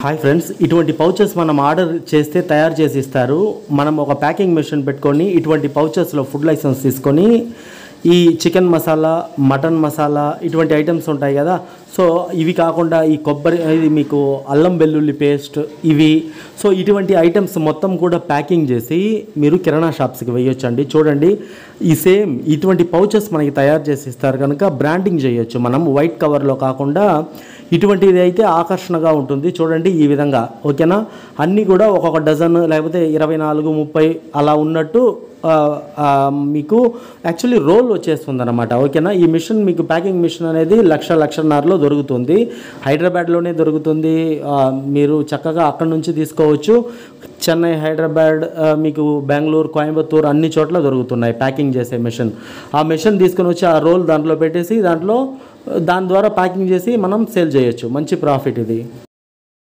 Hi friends, ఇటువంటి pouches మనం order చేస్తే తయారు చేసి ఇస్తారు. మనం ఒక ప్యాకింగ్ మెషిన్ పెట్టుకొని ఇటువంటి పౌచెస్లో ఫుడ్ లైసెన్స్ తీసుకొని ఈ చికెన్ మసాలా, మటన్ మసాలా ఇటువంటి ఐటమ్స్ ఉంటాయి కదా. సో ఇవి కాకుండా ఈ కొబ్బరి, ఇది మీకు అల్లం వెల్లుల్లి పేస్ట్, ఇవి సో ఇటువంటి ఐటమ్స్ మొత్తం కూడా ప్యాకింగ్ చేసి మీరు కిరాణా షాప్స్కి వేయొచ్చండి. చూడండి, ఈ సేమ్ ఇటువంటి పౌచెస్ మనకి తయారు చేసి ఇస్తారు కనుక బ్రాండింగ్ చేయొచ్చు. మనం వైట్ కవర్లో కాకుండా ఇటువంటిది అయితే ఆకర్షణగా ఉంటుంది. చూడండి ఈ విధంగా, ఓకేనా. అన్నీ కూడా ఒక్కొక్క డజన్ లేకపోతే 24, 30 అలా ఉన్నట్టు మీకు యాక్చువల్లీ రోల్ వచ్చేస్తుంది అనమాట, ఓకేనా. ఈ మిషన్ మీకు ప్యాకింగ్ మిషన్ అనేది 1,00,000-1,50,000 దొరుకుతుంది. హైదరాబాద్లోనే దొరుకుతుంది. మీరు చక్కగా అక్కడ నుంచి తీసుకోవచ్చు. చెన్నై, హైదరాబాద్, మీకు బెంగళూరు, కోయంబత్తూరు అన్ని చోట్ల దొరుకుతున్నాయి ప్యాకింగ్ చేసే మిషన్. ఆ మిషన్ తీసుకొని వచ్చి ఆ రోల్ దాంట్లో పెట్టేసి దాని ద్వారా ప్యాకింగ్ చేసి మనం సేల్ చేయొచ్చు. మంచి ప్రాఫిట్ ఇది.